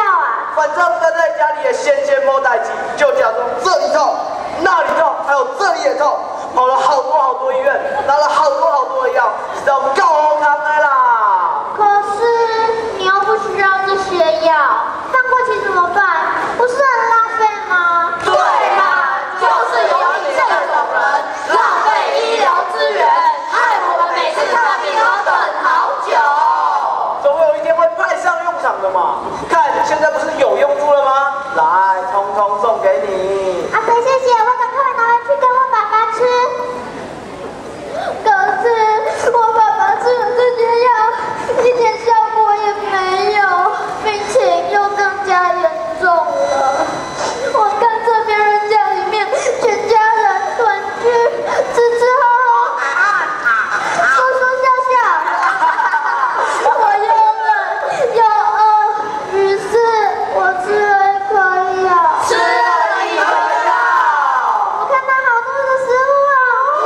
啊？ 反正跟在家里的先摸代志，就假装这里痛、那里痛，还有这里也痛，跑了好多医院，拿了好多的药，直到够红糖的啦。 可是你又不需要这些药，放过期怎么办？不是很浪费吗？ 对嘛，就是有你这种人，浪费医疗资源，害我们每次看病都等好久。 总有一天会派上用场的嘛。看现在不是有用处了吗？来，通通送给你。 阿飞，谢谢，我赶快拿回去给我爸爸吃。可是我爸爸吃了这些药，一点效果也没有，病情又更加严重了。我看这别人家里面全家人团聚，吃后，说笑笑，我又冷又饿，于是我吃了一颗药。 吃了一颗药， 我看到好多的食物啊！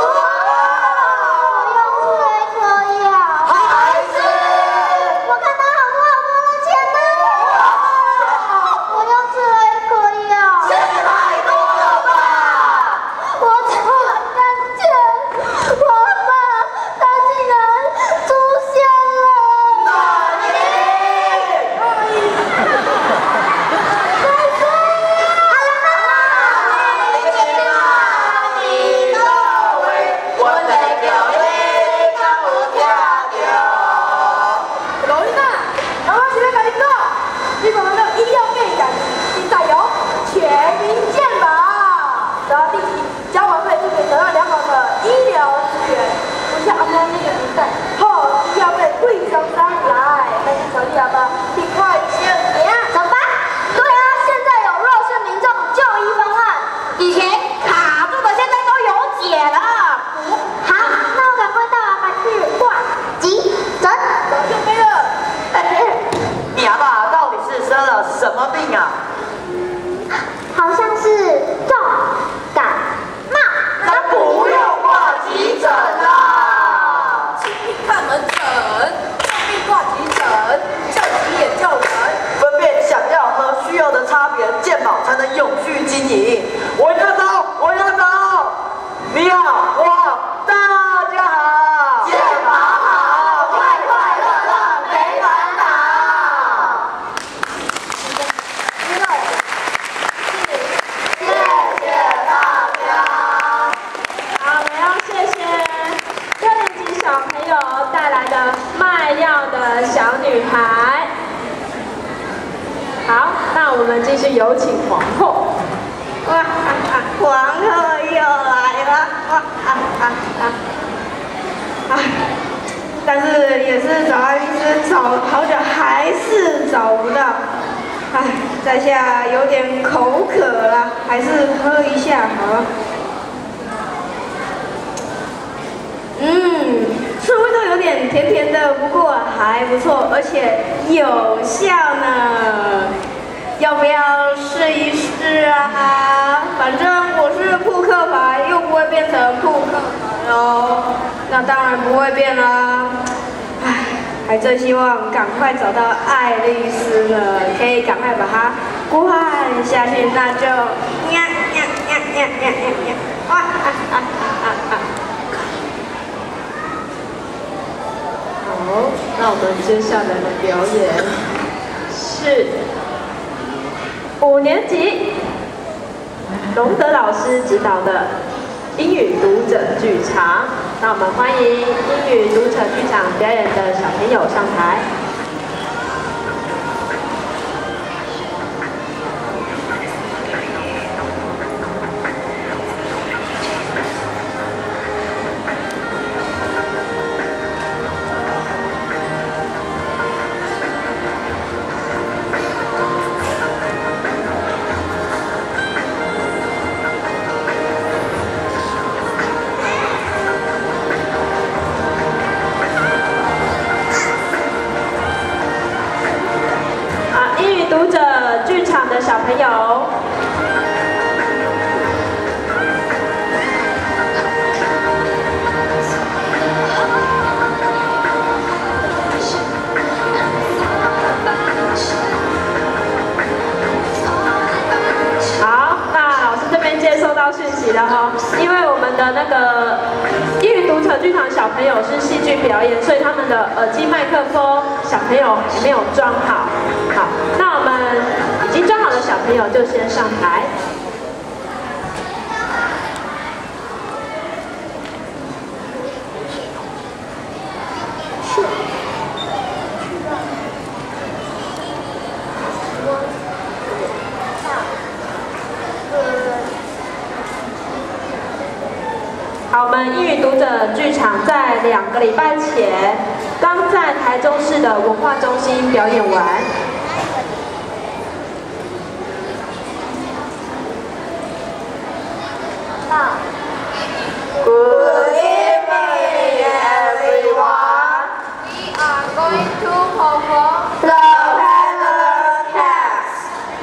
我又吃了一颗药。 还是我看到好多的钱呢！我又吃了一颗药。 吃太多了吧？ 我才看见我爸他竟然出现了！ 哪里？ 老囡仔，妈妈是要甲你讲，你们的医疗费改现在有全民健保，只要定期交完费就可以得到良好的医疗资源，不像阿妈那个年代，医药费贵上山来，但是小弟阿妈你快些点。 走吧。对啊，现在有弱势民众就医方案， 以前卡住的现在都有解了。 好，那我赶快带爸爸去挂急诊。 早就没了。 你阿爸到底是生了什么病啊？ 好像是重感冒。 那不用挂急诊啦。 轻病看门诊，重病挂急诊，叫急也叫人。 分辨想要和需要的差别，健保才能永续经营。我要走，你好，我好，大家好。 健保好，快快乐乐没烦恼。谢谢大家。 好，我要谢谢6年级小朋友带来的卖药的小女孩。好，那我们继续有请皇后。 哇皇后又来了！但是也是找安医师找好久，还是找不到。在下有点口渴了，还是喝一下好了。吃味道有点甜甜的，不过还不错，而且有效呢。要不要试一试啊？反正我是扑克牌，又不会变成扑克牌哦。那当然不会变啦。还真希望赶快找到爱丽丝呢，可以赶快把它灌下去，那就呀呀呀呀呀呀呀！哇！ 好，那我们接下来的表演是5年级荣德老师指导的英语读者剧场。那我们欢迎英语读者剧场表演的小朋友上台。 息了哈，因为我们的那个英语读者剧场小朋友是戏剧表演，所以他们的耳机麦克风小朋友还没有装好。好，那我们已经装好的小朋友就先上台。好，我们英语读者剧场在2个礼拜前刚在台中市的文化中心表演完。 Good evening, everyone. We are going to perform the Peddler's Cats.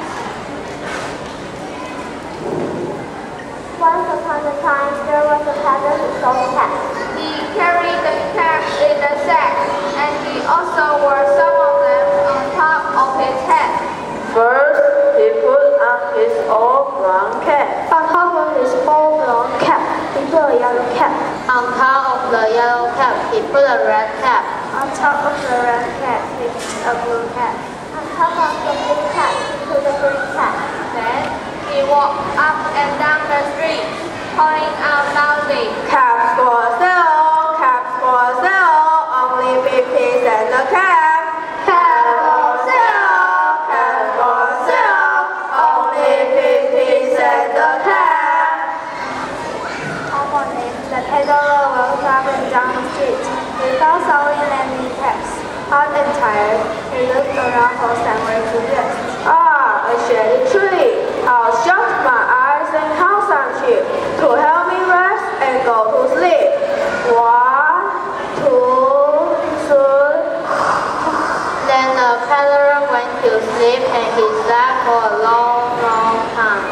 Once upon a time, there was a peddler who sold cats. He carried the cats in a sack, and he also wore some of them on top of his head. First, he put on his old brown cap. On top of his old brown cap, he put a yellow cap. On top of the yellow cap, he put a red cap. On top of the red cap, he put a blue cap. On top of the blue cap, he put a green cap. Then he walked up and down the street, calling out loudly, Caps for sale, caps for sale, only 50 cents a cap. Caps for sale, caps for sale, only 50 cents a cap. One morning, the peddler walked up and down the street without selling any caps. Hot and tired, he looked around for somewhere to rest. Ah, a shady tree. I'll shut my eyes and concentrate to help me rest and go to sleep. 1, 2, 3. Then the peddler went to sleep and he slept for a long, long time.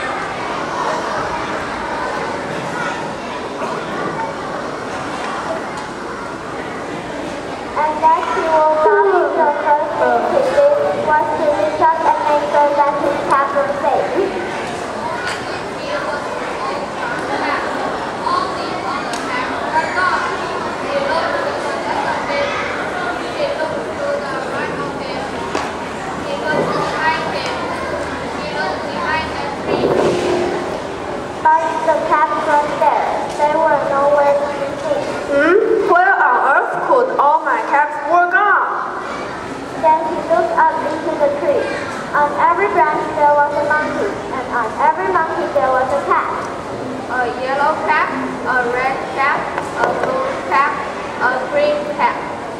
And then he woke up in the first thing he did was to reach up and make sure that his cat was safe. But the cats weren't there. They were nowhere to be seen. Where on earth could all my caps were gone? Then he looked up into the tree. On every branch there was a monkey, and on every monkey there was a cat. A yellow cap, a red cap, a blue cap, a green cap.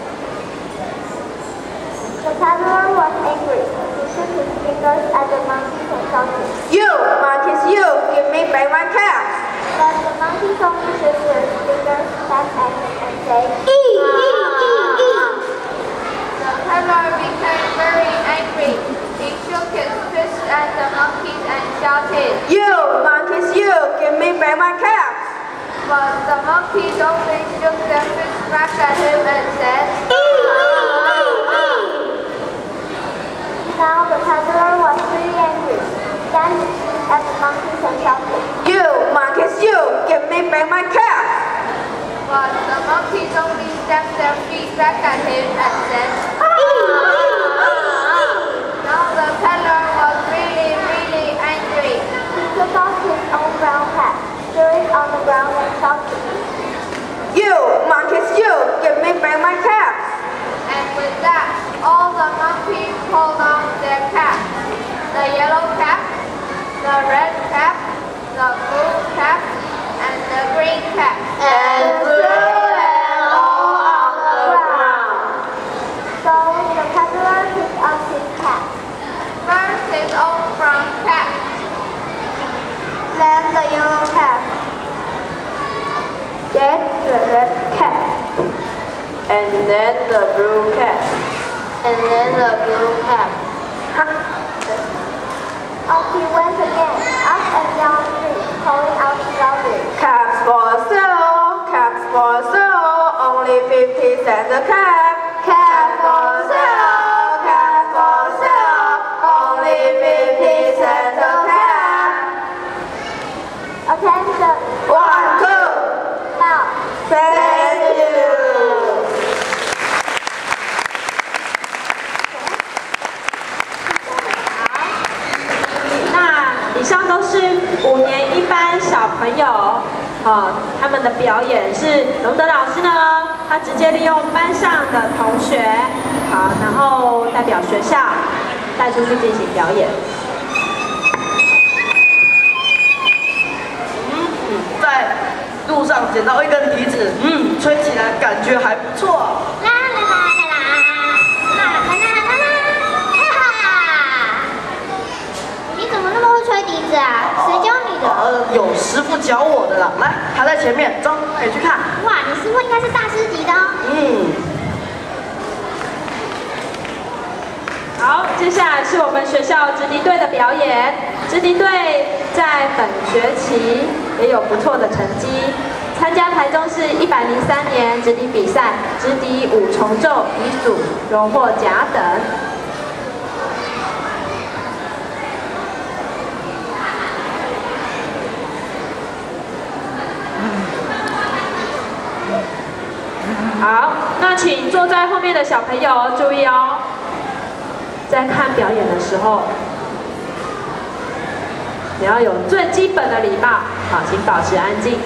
The peddler was angry. He shook his fingers at the monkeys and shouted. You, monkeys, you, give me back my caps. But the monkeys only shook their fingers back at him and said, "Ee, ee, ee, ee." The peddler became very angry. He shook his fist at the monkeys and shouted, You, monkeys, you, give me back my caps. but the monkeys only shook their fists back at him and said, Now the peddler was really angry. Then he shook at the monkeys and shouted. You, monkeys, you, give me back my caps. but the monkeys only stamped their feet back at him and said, Now the peddler was really, really angry. He took off his own brown hat, threw it on the ground and shouted. You, monkeys, you, give me back my caps. And with that, all the monkeys pulled off their caps. The yellow cap, the red cap, the blue cap, and the green cap. And threw them all on the ground. So the peddler took off his hat. First his own brown cap, Then the yellow cap. Then the red cap. And then the blue cap. and then the blue cap. Off he went again, up and down the street, calling out loudly. Caps for sale, only 50 cents a cap. Caps for sale, only 50 cents a cap. Attention! 以上都是5年1班小朋友，他们的表演是荣德老师呢，他直接利用班上的同学，然后代表学校带出去进行表演。 在路上捡到一根笛子，吹起来感觉还不错。 啦啦啦啦啦，啦啦啦啦啦，哈哈！你怎么那么会吹笛子啊？谁教你的？ 有师傅教我的啦。来，他在前面，走，一起去看。 哇，你师傅应该是大师级的哦。 好，接下来是我们学校直笛队的表演。直笛队在本学期也有不错的成绩，参加台中市103年直笛比赛，直笛5重奏乙组荣获甲等。好，那请坐在后面的小朋友注意哦，在看表演的时候，你要有最基本的礼貌，好，请保持安静。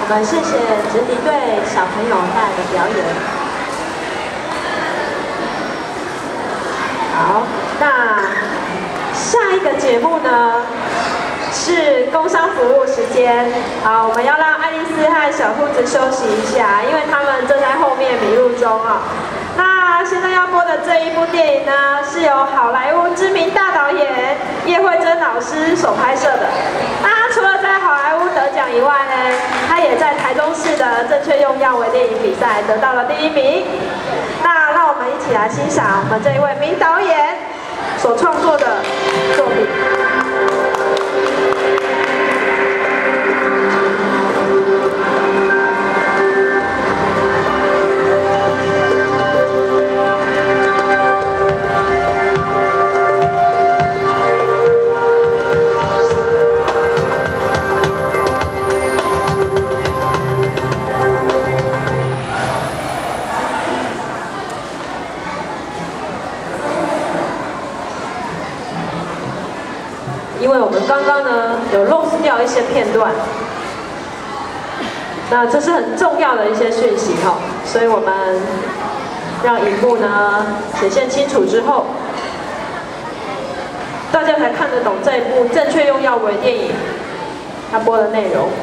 我们谢谢直笛队小朋友带来的表演。好，那下一个节目呢是工商服务时间。好，我们要让爱丽丝和小兔子休息一下，因为他们正在后面迷路中啊。那现在要播的这一部电影呢，是由好莱坞知名大导演叶惠贞老师所拍摄的。那他除了在好莱坞得奖以外呢，他也在台中市的正确用药微电影比赛得到了第1名。那让我们一起来欣赏我们这一位名导演所创作的作品。因为我们刚刚呢有漏失掉一些片段，那这是很重要的一些讯息哈，所以我们让荧幕呢显现清楚之后，大家才看得懂这一部正确用药微电影它播的内容。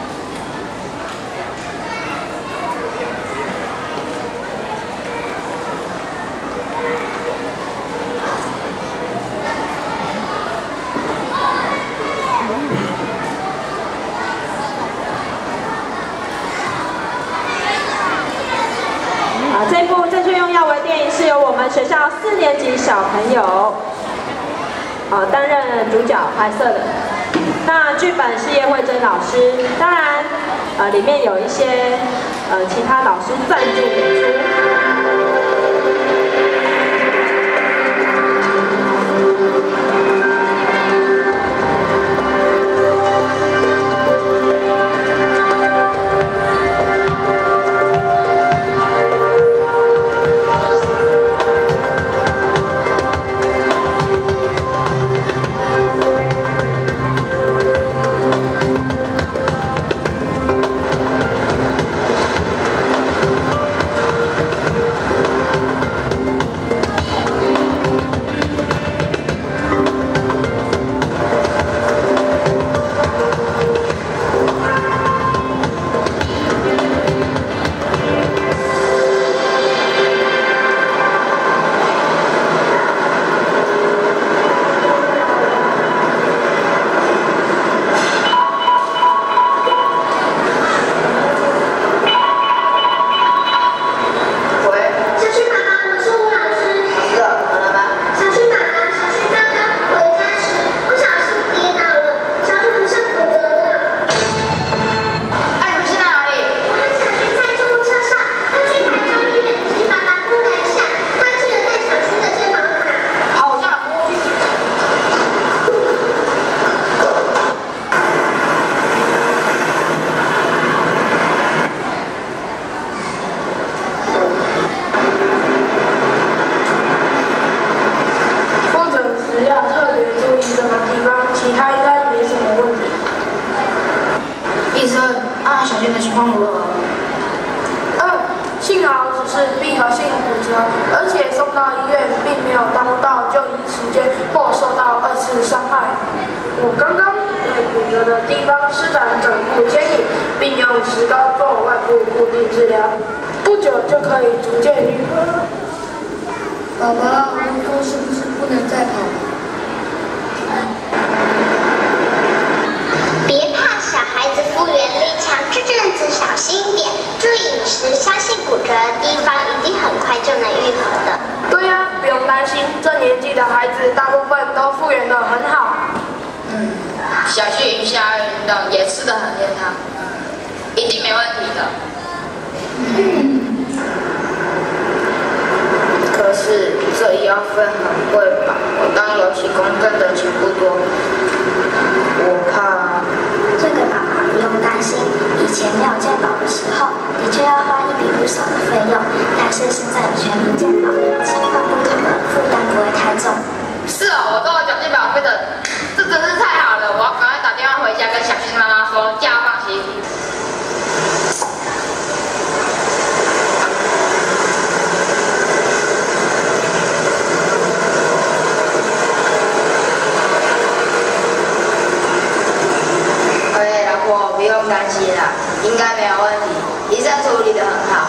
这部正确用药微电影是由我们学校4年级小朋友担任主角拍摄的。那剧本是叶惠贞老师，当然里面有一些其他老师赞助演出。 幸好只是闭合性骨折，而且送到医院并没有耽误到就医时间或受到2次伤害。我刚刚对骨折的地方施展整骨牵引，并用石膏做外部固定治疗，不久就可以逐渐愈合。 宝宝，以后是不是不能再跑了？别怕，小孩子复原力强，这阵子小心一点，注意饮食，相信骨折的地方一定很快就能愈合的。 对呀，不用担心，这年纪的孩子大部分都复原得很好。 小去云下运动也吃得很健康，一定没问题的。可是这医药费很贵吧？我当油漆工挣的钱不多，我怕。 这个爸爸不用担心，以前没有健保的时候，的确要花一笔不少的费用，但是现在有全民健保，情况不同了，负担不会太重。 是哦，我都有缴健保费的，这真是太好了！我要赶快打电话回家跟小新妈妈说，叫她放心。 题，医生处理得很好。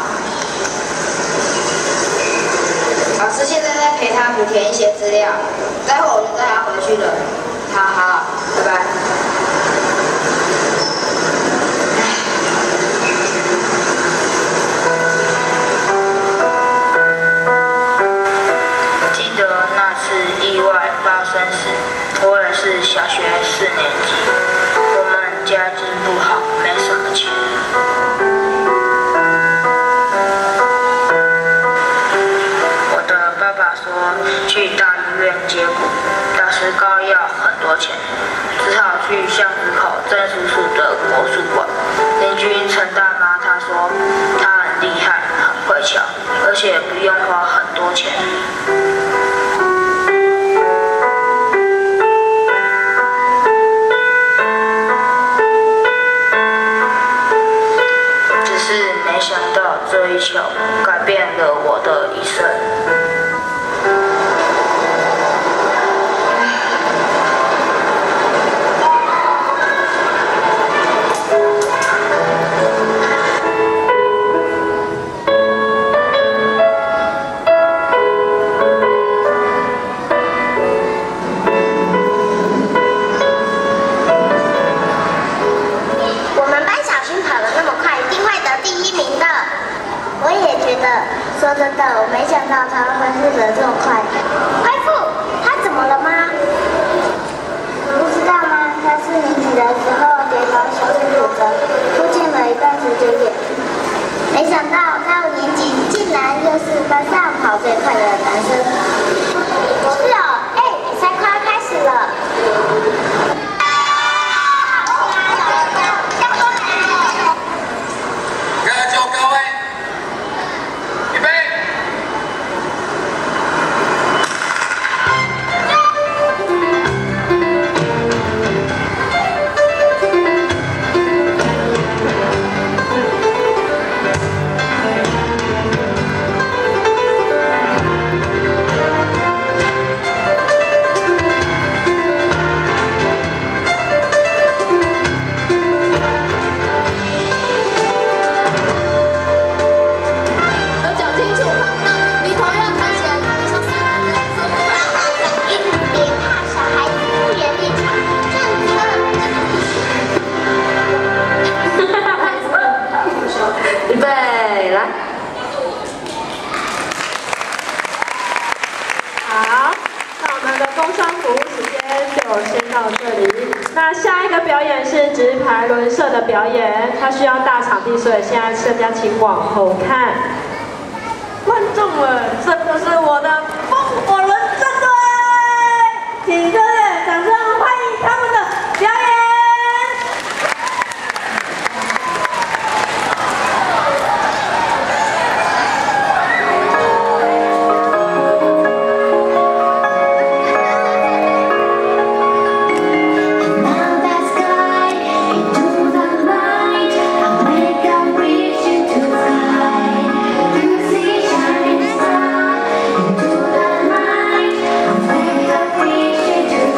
老师现在在陪他补填一些资料，待会我就带他回去了。好，拜拜。 记得那次意外发生时，我也是小学4年级，我们家境不好，没什么钱。我的爸爸说去大医院接骨，打石膏要很多钱，只好去巷子口郑叔叔的国术馆。邻居陈大妈她说她很厉害，很会敲，而且不用花很多钱。只是没想到这一敲改变了我的一生。 说真的，我没想到他会恢复得这么快。恢复？他怎么了吗？你不知道吗？他4年级的时候跌倒小腿骨折，复健了一段时间也。没想到他5年级竟然又是班上跑最快的男生。是哦，比赛快要开始了。 的表演，它需要大场地，所以现在大家请往后看。观众们，这就是我的风火轮战队，请热烈掌声欢迎他们的表演。 To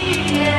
一年。